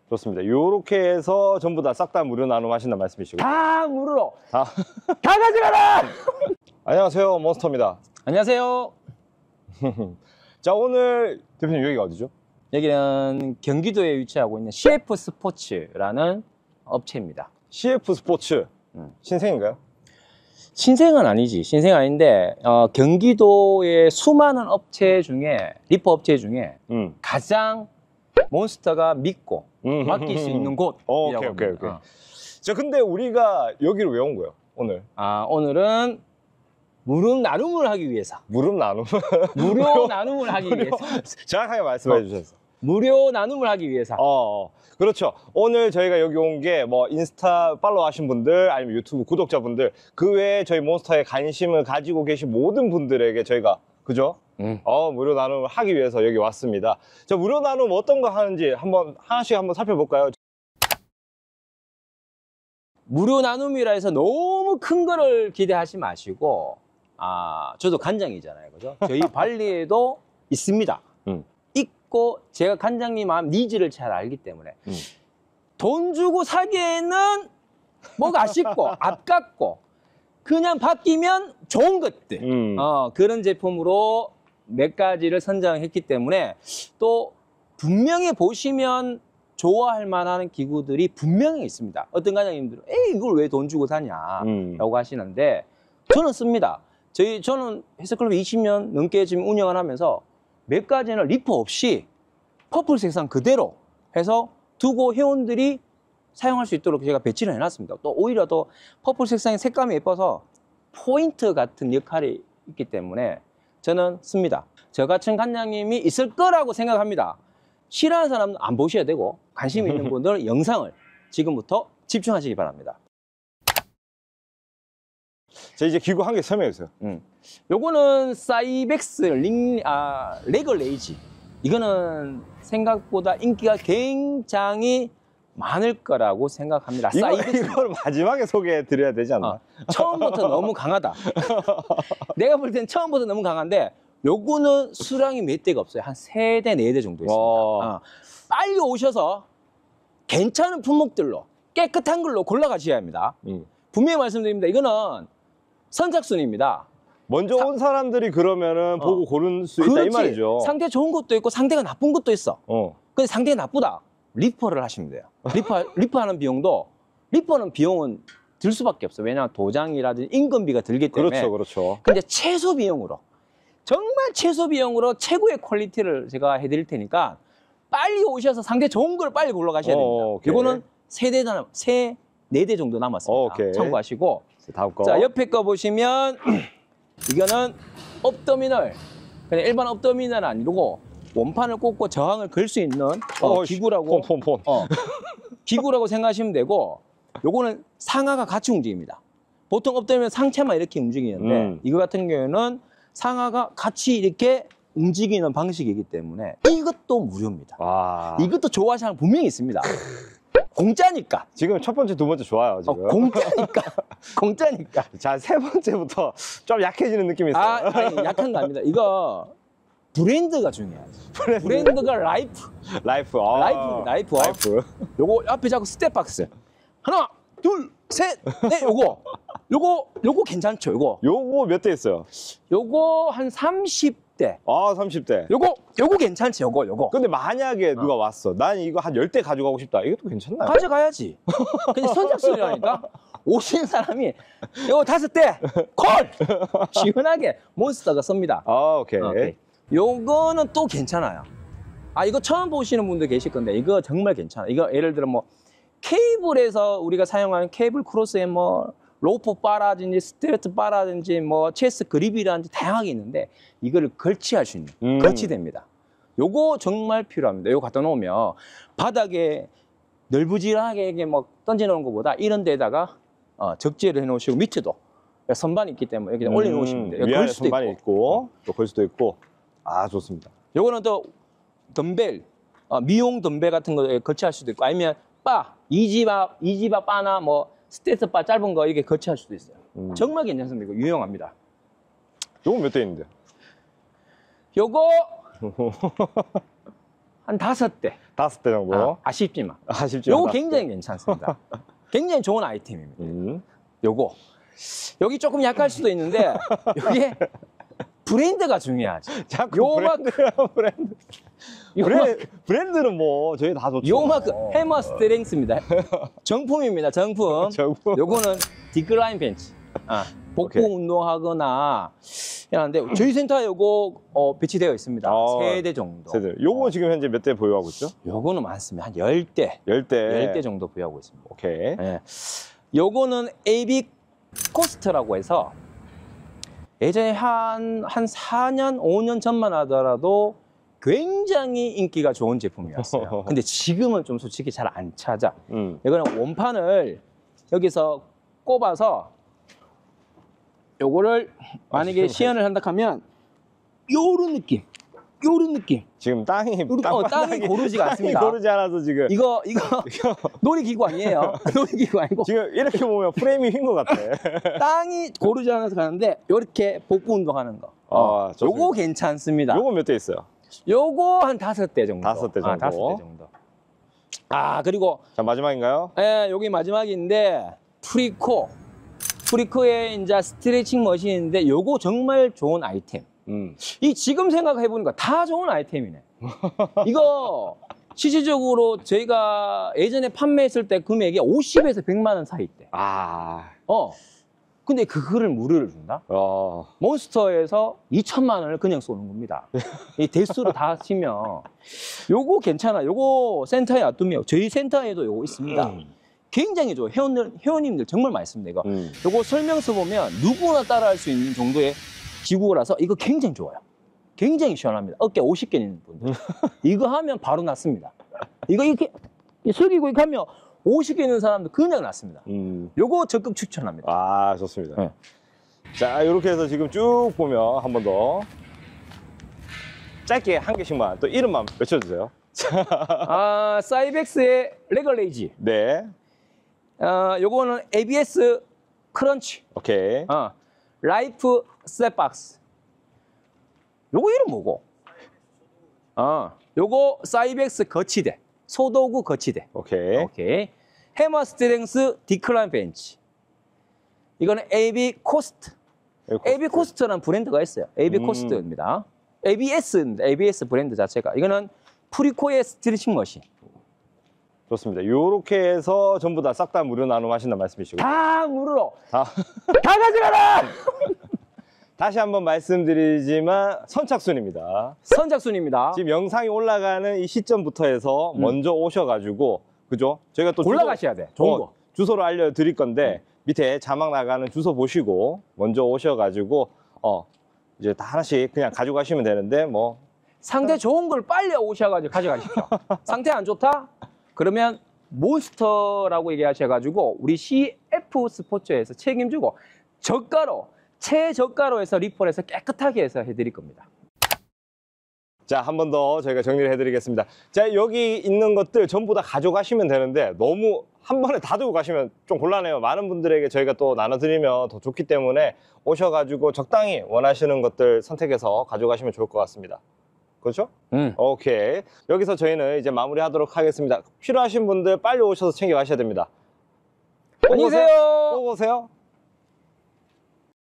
좋습니다. 요렇게 해서 전부 다 싹 다 무료 나눔 하신다는 말씀이시고. 다 무료로. 다 가져가라! 안녕하세요. 몬스터입니다. 안녕하세요. 자, 오늘 대표님 여기가 어디죠? 여기는 경기도에 위치하고 있는 CF 스포츠라는 업체입니다. CF 스포츠. 신생인가요? 신생은 아니지. 신생 아닌데 경기도의 수많은 업체 중에 리퍼 업체 중에 가장 몬스터가 믿고 맡길 수 있는 곳이라고 오케이. 자, 근데 우리가 여기로 왜 온 거예요? 오늘? 오늘은 무료 나눔을 하기 위해서. 무료 나눔? 무료 나눔을 하기 위해서. 정확하게 말씀해 주셨어요. 무료 나눔을 하기 위해서. 그렇죠. 오늘 저희가 여기 온 게 뭐 인스타 팔로우 하신 분들 아니면 유튜브 구독자분들 그 외에 저희 몬스터에 관심을 가지고 계신 모든 분들에게 저희가 그죠? 무료 나눔을 하기 위해서 여기 왔습니다. 자, 무료 나눔 어떤 거 하는지 하나씩 한번 살펴볼까요? 무료 나눔이라 해서 너무 큰 거를 기대하지 마시고 저도 간장이잖아요. 그죠? 저희 발리에도 있습니다. 있고 제가 간장님 마음 니즈를 잘 알기 때문에 돈 주고 사기에는 뭐가 아쉽고 아깝고 그냥 바뀌면 좋은 것들 그런 제품으로 몇 가지를 선정했기 때문에 또 분명히 보시면 좋아할 만한 기구들이 분명히 있습니다. 어떤 과장님들은 에이 이걸 왜 돈 주고 사냐 라고 하시는데 저는 씁니다. 저는 헬스클럽 20년 넘게 지금 운영을 하면서 몇 가지는 리퍼 없이 퍼플 색상 그대로 해서 두고 회원들이 사용할 수 있도록 제가 배치를 해놨습니다. 또 오히려 더 퍼플 색상의 색감이 예뻐서 포인트 같은 역할이 있기 때문에 저는 씁니다. 저 같은 관장님이 있을 거라고 생각합니다. 싫어하는 사람은 안 보셔야 되고 관심 있는 분들은 영상을 지금부터 집중하시기 바랍니다. 자, 이제 기구 한 개 설명해 주세요. 요거는 사이벡스 레거레이지. 이거는 생각보다 인기가 굉장히 많을 거라고 생각합니다. 이걸 마지막에 소개해 드려야 되지 않나? 처음부터 너무 강하다. 내가 볼 땐 처음부터 너무 강한데 요거는 수량이 몇 대가 없어요. 한 3대, 4대 정도 있습니다. 빨리 오셔서 괜찮은 품목들로 깨끗한 걸로 골라가셔야 합니다. 분명히 말씀드립니다. 이거는 선착순입니다. 먼저 온 사람들이 그러면은 보고 고를 수 있다 이 말이죠. 상태 좋은 것도 있고 상태가 나쁜 것도 있어. 근데 상태가 나쁘다. 리퍼를 하시면 돼요. 리퍼하는 비용도 리퍼는 비용은 들 수밖에 없어요. 왜냐하면 도장이라든지 인건비가 들기 때문에. 그렇죠. 근데 최소 비용으로 정말 최소 비용으로 최고의 퀄리티를 제가 해드릴 테니까 빨리 오셔서 상태 좋은 걸 빨리 골라가셔야 됩니다. 이거는 4대 정도 남았습니다. 참고하시고. 다음 거. 자, 옆에 거 보시면 이거는 업더미널. 그냥 일반 업더미널 아니고 원판을 꽂고 저항을 걸 수 있는 기구라고. 기구라고 생각하시면 되고, 요거는 상하가 같이 움직입니다. 보통 업더미널 상체만 이렇게 움직이는데 이거 같은 경우에는 상하가 같이 이렇게 움직이는 방식이기 때문에 이것도 무료입니다. 이것도 좋아하시는 사람 분명히 있습니다. 공짜니까. 지금 첫 번째, 두 번째 좋아요, 지금. 공짜니까. 공짜니까. 자, 세 번째부터 좀 약해지는 느낌이 있어요. 아니, 약한 거 아닙니다. 이거 브랜드가 중요해요. 브랜드가 라이프. 라이프. 라이프. 요거 앞에 자꾸 스텝박스. 하나, 둘, 셋, 넷. 요거 괜찮죠, 요거 몇 대 있어요? 요거 한 30대. 30대. 요거 괜찮지, 요거. 근데 만약에 누가 왔어. 난 이거 한 10대 가져가고 싶다. 이것도 괜찮나요? 가져가야지. 근데 선착순이라니까? 오시는 사람이 요거 5대, 콜! 시원하게 몬스터가 씁니다. 오케이. 요거는 또 괜찮아요. 이거 처음 보시는 분들 계실 건데, 이거 정말 괜찮아. 이거 예를 들어 뭐, 케이블에서 우리가 사용하는 케이블 크로스에 뭐, 로프 바라든지 스트레트 바라든지 뭐 체스 그립이라든지 다양하게 있는데 이거를 걸치할 수 있는 걸치됩니다. 요거 정말 필요합니다. 요거 갖다 놓으면 바닥에 널브지하게 뭐 던져 놓은 것보다 이런 데다가 적재를 해 놓으시고 밑에도 선반이 있기 때문에 여기 올려 놓으시면 돼요. 위에 선반이 있고 또 걸 수도 있고. 좋습니다. 요거는 또 덤벨 미용 덤벨 같은 거 거치할 수도 있고 아니면 이지바 바나 뭐 스트레스 바 짧은 거 이렇게 거치할 수도 있어요. 정말 괜찮습니다. 이거 유용합니다. 요건 몇 대 있는데? 요거 한 5대. 5대 정도. 아쉽지만. 아쉽지만. 요거 굉장히 괜찮습니다. 굉장히 좋은 아이템입니다. 요거. 여기 조금 약할 수도 있는데, 여기에 브랜드가 중요하지. 자꾸 요만큼. 브랜드는 뭐, 저희 다 좋죠. 요만큼 해머 스트렝스입니다. 정품입니다, 정품. 정품. 요거는 디클라인 벤치. 복부 오케이. 운동하거나 하는데 저희 센터에 요거 배치되어 있습니다. 3대 정도. 세대. 요거 지금 현재 몇 대 보유하고 있죠? 요거는 많습니다. 한 10대. 10대. 10대 정도 보유하고 있습니다. 오케이. 예. 요거는 AB 코스트라고 해서 예전에 한 4년, 5년 전만 하더라도 굉장히 인기가 좋은 제품이었어요. 근데 지금은 좀 솔직히 잘 안 찾아. 이거는 원판을 여기서 꼽아서 요거를 만약에 시연을 한다 하면 요런 느낌. 지금 땅이 땅이 고르지가 않습니다. 땅이 고르지 않아서 지금 이거 놀이기구 아니에요. 놀이기구 아니고 지금 이렇게 보면 프레임이 휜 것 같아. 땅이 고르지 않아서 가는데 요렇게 복부 운동하는 거. 좋습니다. 요거 괜찮습니다. 요거 몇 대 있어요? 요거 한 5대 정도. 5대 정도. 5대 정도. 그리고 자, 마지막인가요? 여기 마지막인데 프리코의 이제 스트레칭 머신인데 요거 정말 좋은 아이템. 이 지금 생각해 보니까 다 좋은 아이템이네. 이거 실질적으로 저희가 예전에 판매했을 때 금액이 50에서 100만 원 사이대. 근데 그거를 무료를 준다? 몬스터에서 2천만 원을 그냥 쏘는 겁니다. 이 대수로 다 치면 요거 괜찮아. 요거 센터에 놔두면 저희 센터에도 요거 있습니다. 굉장히 좋아요. 회원님들 정말 많습니다. 이거. 요거 설명서 보면 누구나 따라할 수 있는 정도의 기구라서 이거 굉장히 좋아요. 굉장히 시원합니다. 어깨 50개 있는 분들. 이거 하면 바로 낫습니다. 이거 이렇게 숙이고 이렇게 하면 50개 있는 사람도 그냥 낫습니다. 요거 적극 추천합니다. 좋습니다. 네. 자, 이렇게 해서 지금 쭉 보면 한 번 더 짧게 한 개씩만 또 이름만 외쳐주세요. 사이벡스의 레걸레이지. 네. 요거는 ABS 크런치. 오케이. 라이프 스텝박스. 요거 이름 뭐고? 요거 사이벡스 거치대. 소도구 거치대. 오케이. 해머 스트렝스 디클라인 벤치. 이거는 AB 코스트. AB 코스트라는 브랜드가 있어요. AB 코스트입니다. ABS입니다. ABS 브랜드 자체가. 이거는 프리코의 스트레칭 머신. 좋습니다. 요렇게 해서 전부 다 싹 다 무료 나눔하신다는 말씀이시고. 다 무료로. 다 가져가라! 다시 한번 말씀드리지만 선착순입니다. 선착순입니다. 지금 영상이 올라가는 이 시점부터 해서 먼저 오셔가지고, 그죠? 저희가 또 골라가셔야 돼. 좋은 거. 주소를 알려드릴 건데 밑에 자막 나가는 주소 보시고 먼저 오셔가지고 이제 다 하나씩 그냥 가져가시면 되는데 뭐 상태 좋은 걸 빨리 오셔가지고 가져가십시오. 상태 안 좋다? 그러면 몬스터라고 얘기하셔가지고 우리 CF 스포츠에서 책임지고 최저가로 해서 리폴해서 깨끗하게 해서 해드릴 겁니다. 자, 한 번 더 저희가 정리를 해드리겠습니다. 자, 여기 있는 것들 전부 다 가져가시면 되는데 너무 한 번에 다 들고 가시면 좀 곤란해요. 많은 분들에게 저희가 또 나눠드리면 더 좋기 때문에 오셔가지고 적당히 원하시는 것들 선택해서 가져가시면 좋을 것 같습니다. 그렇죠? 오케이. 여기서 저희는 이제 마무리하도록 하겠습니다. 필요하신 분들 빨리 오셔서 챙겨가셔야 됩니다. 안녕히 계세요. 꼭 오세요.